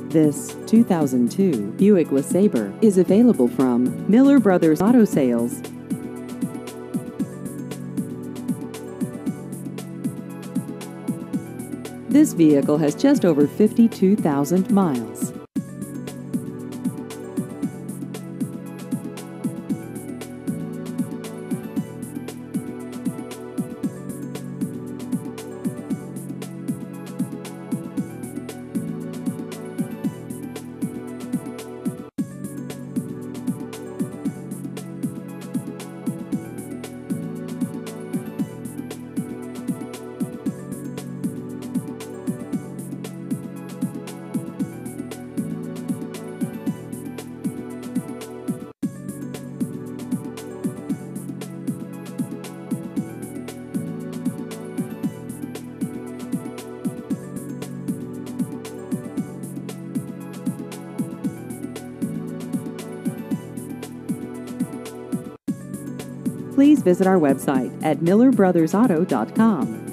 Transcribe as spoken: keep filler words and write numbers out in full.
This two thousand two Buick LeSabre is available from Miller Brothers Auto Sales. This vehicle has just over fifty-two thousand miles. Please visit our website at miller brothers auto dot com.